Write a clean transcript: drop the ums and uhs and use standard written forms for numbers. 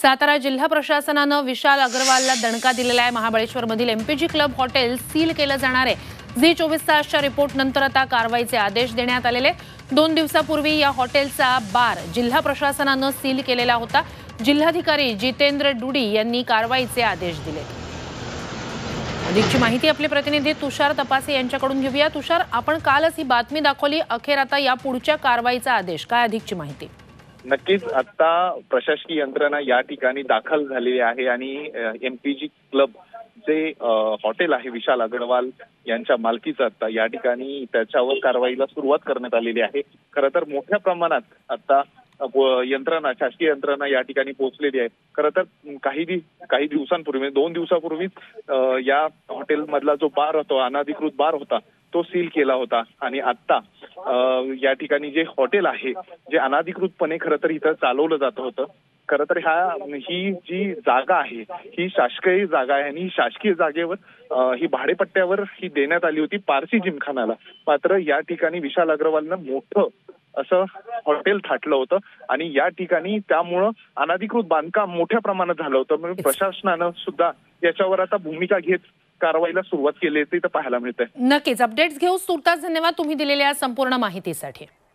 सातारा जिल्हा प्रशासनानं विशाल अग्रवालला दणका दिलेला आहे। महाबळेश्वरमधील एमपीजी क्लब हॉटेल सील केलं जाणार आहे। झी24 तासच्या रिपोर्ट नंतर आता कारवाईचे आदेश देण्यात आलेले। 2 दिवसापूर्वी या हॉटेलचा बार जिल्हा प्रशासनानं सील केलेला होता। जिल्हाधिकारी जितेंद्र डुडी यांनी कारवाईचे आदेश दिले। अधिकची माहिती आपले प्रतिनिधी तुषार तपासे यांच्याकडून घेऊया। तुषार, आपण कालच ही बातमी दाखवली, अखेर आता या पुढच्या कारवाईचा आदेश, काय अधिकची माहिती? नक्कीच आता प्रशासकीय यंत्रणा या ठिकाणी दाखल झालेली आहे आणि एमपीजी क्लब जे हॉटेल आहे विशाल अग्रवाल यांच्या मालकीचं आता या ठिकाणी त्याच्यावर कारवाईला सुरुवात करण्यात आलेली आहे। खरं तर मोठ्या प्रमाणात आता यंत्रणा शासकीय यंत्रणा या ठिकाणी पोहोचलेली आहे। खरं तर काही दिवसांपूर्वी 2 दिवसापूर्वीच या हॉटेल मधला जो बार होता, अनधिकृत बार होता, तो सील केला होता आणि आता या ठिकाणी जे हॉटेल आहे जे अनधिकृतपणे खरं तर इथं चालवलं जात होतं। खरं तर ही जी जागा आहे ही शासकीय जागा आहे आणि शासकीय जागेवर ही भाडेपट्ट्यावर ही देण्यात आली होती पारसी जिमखानाला। मात्र या ठिकाणी विशाल अग्रवालनं मोठं असं हॉटेल थाटलं होतं आणि या ठिकाणी त्यामुळं अनधिकृत बांधकाम मोठ्या प्रमाणात झालं होतं। म्हणून प्रशासनानं सुद्धा याच्यावर आता भूमिका घेत कारवाईला सुरुवात केली आहे, ते पाहायला मिळतंय। नक्कीच अपडेट्स घेऊ। तुर्तास धन्यवाद तुम्ही दिलेल्या संपूर्ण माहितीसाठी।